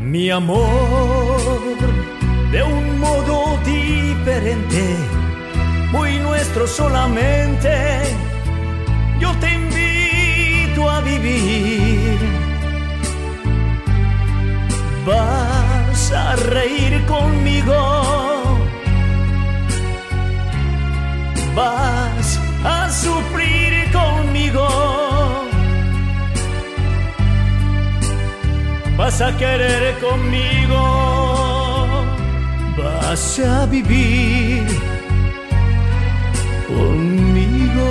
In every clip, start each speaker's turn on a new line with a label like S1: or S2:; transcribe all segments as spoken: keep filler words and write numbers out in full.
S1: Mi amor, de un modo diferente, muy nuestro solamente, yo te invito a vivir. Vas a reír conmigo, vas a sufrir conmigo, vas a querer conmigo, vas a vivir conmigo.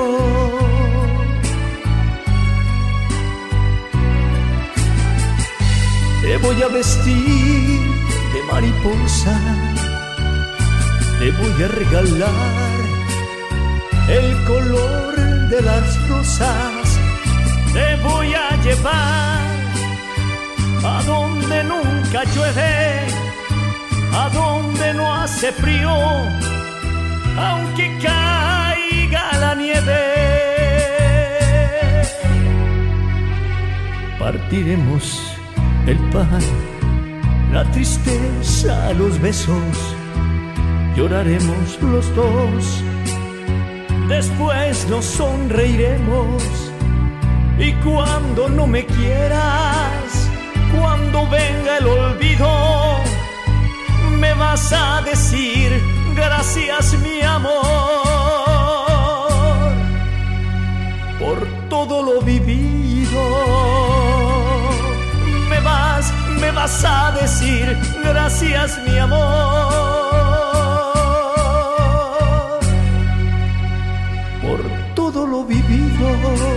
S1: Te voy a vestir de mariposa, te voy a regalar el color de las rosas, te voy a llevar a donde nunca llueve, a donde no hace frío, aunque caiga la nieve. Partiremos el pan, la tristeza, los besos, lloraremos los dos, después nos sonreiremos, y cuando no me quieras, cuando venga el olvido, me vas a decir gracias mi amor, por todo lo vivido. Me vas, me vas a decir gracias mi amor, por todo lo vivido.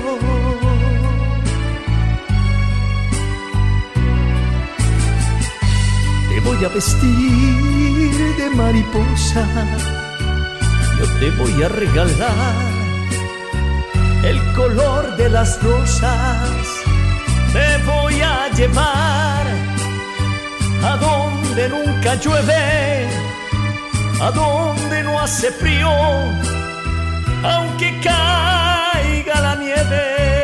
S1: Te voy a vestir de mariposa, yo te voy a regalar el color de las rosas, te voy a llevar a donde nunca llueve, a donde no hace frío, aunque caiga la nieve.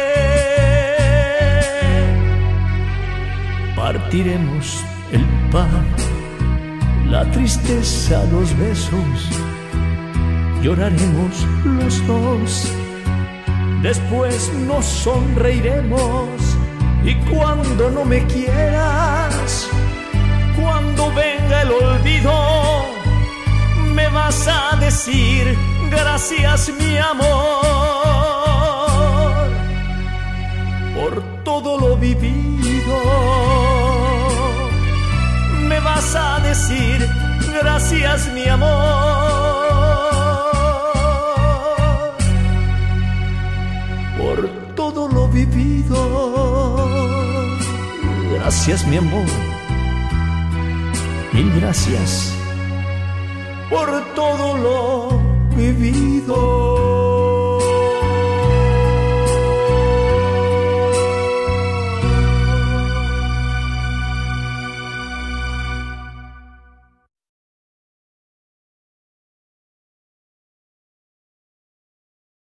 S1: Partiremos el pan, la tristeza, los besos, lloraremos los dos, después nos sonreiremos, y cuando no me quieras, cuando venga el olvido, me vas a decir gracias mi amor, por todo lo vivido. Me vas a decir gracias mi amor, por todo lo vivido. Gracias mi amor, mil gracias por todo lo vivido.